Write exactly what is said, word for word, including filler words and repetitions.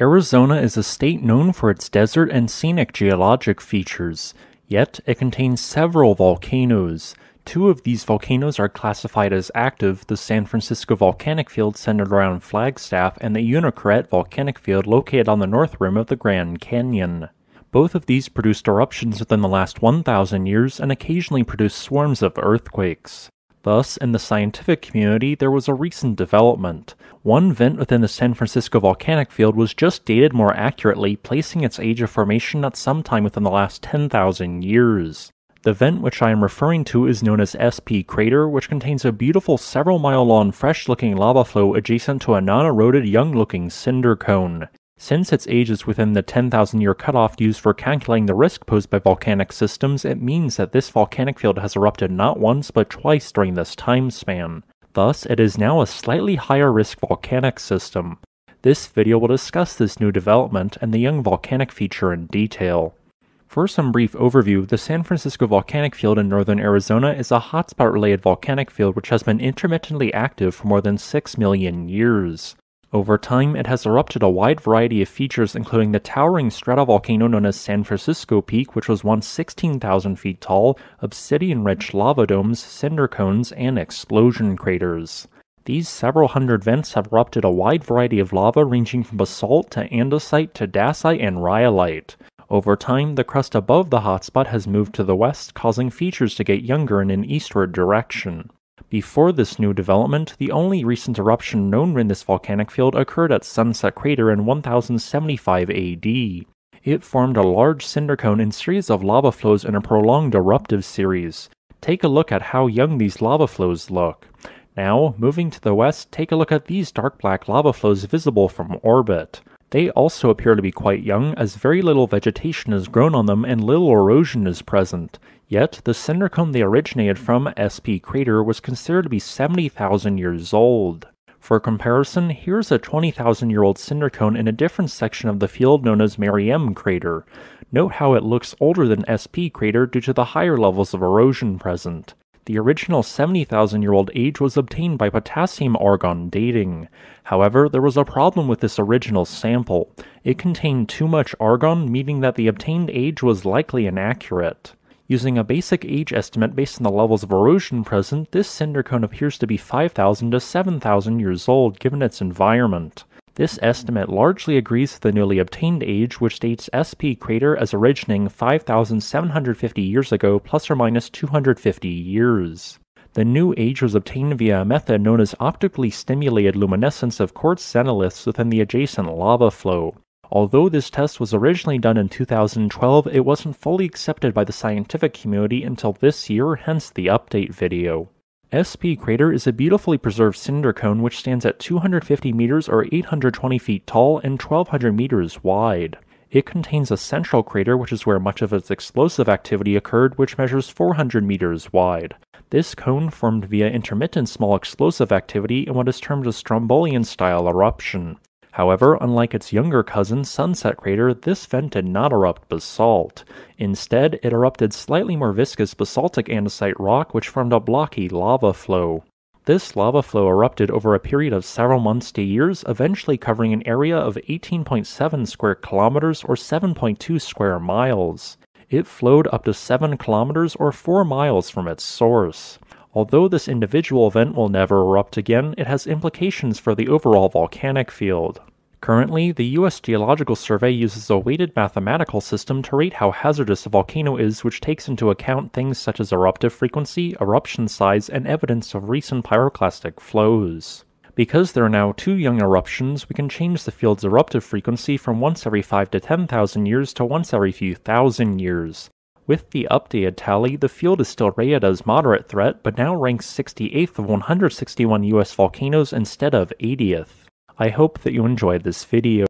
Arizona is a state known for its desert and scenic geologic features, yet it contains several volcanoes. Two of these volcanoes are classified as active, the San Francisco Volcanic Field centered around Flagstaff and the Uinkaret Volcanic Field located on the north rim of the Grand Canyon. Both of these produced eruptions within the last one thousand years and occasionally produced swarms of earthquakes. Thus, in the scientific community, there was a recent development. One vent within the San Francisco Volcanic Field was just dated more accurately, placing its age of formation at some time within the last ten thousand years. The vent which I am referring to is known as S P Crater, which contains a beautiful several-mile-long fresh-looking lava flow adjacent to a non-eroded young-looking cinder cone. Since its age is within the ten thousand year cutoff used for calculating the risk posed by volcanic systems, it means that this volcanic field has erupted not once but twice during this time span. Thus, it is now a slightly higher risk volcanic system. This video will discuss this new development and the young volcanic feature in detail. For some brief overview, the San Francisco Volcanic Field in northern Arizona is a hotspot-related volcanic field which has been intermittently active for more than six million years. Over time, it has erupted a wide variety of features including the towering stratovolcano known as San Francisco Peak, which was once sixteen thousand feet tall, obsidian-rich lava domes, cinder cones, and explosion craters. These several hundred vents have erupted a wide variety of lava ranging from basalt to andesite to dacite and rhyolite. Over time, the crust above the hotspot has moved to the west, causing features to get younger in an eastward direction. Before this new development, the only recent eruption known in this volcanic field occurred at Sunset Crater in one thousand seventy-five A D. It formed a large cinder cone in series of lava flows in a prolonged eruptive series. Take a look at how young these lava flows look. Now, moving to the west, take a look at these dark black lava flows visible from orbit. They also appear to be quite young, as very little vegetation has grown on them and little erosion is present. Yet, the cinder cone they originated from, S P Crater, was considered to be seventy thousand years old. For comparison, here's a twenty thousand year old cinder cone in a different section of the field known as Merriam Crater. Note how it looks older than S P Crater due to the higher levels of erosion present. The original seventy thousand year old age was obtained by potassium-argon dating. However, there was a problem with this original sample. It contained too much argon, meaning that the obtained age was likely inaccurate. Using a basic age estimate based on the levels of erosion present, this cinder cone appears to be five thousand to seven thousand years old given its environment. This estimate largely agrees with the newly obtained age, which dates S P Crater as originating five thousand seven hundred fifty years ago plus or minus two hundred fifty years. The new age was obtained via a method known as optically stimulated luminescence of quartz xenoliths within the adjacent lava flow. Although this test was originally done in two thousand twelve, it wasn't fully accepted by the scientific community until this year, hence the update video. S P Crater is a beautifully preserved cinder cone which stands at two hundred fifty meters or eight hundred twenty feet tall and twelve hundred meters wide. It contains a central crater, which is where much of its explosive activity occurred, which measures four hundred meters wide. This cone formed via intermittent small explosive activity in what is termed a Strombolian-style eruption. However, unlike its younger cousin, Sunset Crater, this vent did not erupt basalt. Instead, it erupted slightly more viscous basaltic andesite rock which formed a blocky lava flow. This lava flow erupted over a period of several months to years, eventually covering an area of eighteen point seven square kilometers or seven point two square miles. It flowed up to seven kilometers or four miles from its source. Although this individual event will never erupt again, it has implications for the overall volcanic field. Currently, the U S Geological Survey uses a weighted mathematical system to rate how hazardous a volcano is, which takes into account things such as eruptive frequency, eruption size, and evidence of recent pyroclastic flows. Because there are now two young eruptions, we can change the field's eruptive frequency from once every five to ten thousand years to once every few thousand years. With the updated tally, the field is still rated as moderate threat, but now ranks sixty-eighth of one hundred sixty-one U S volcanoes instead of eightieth. I hope that you enjoyed this video.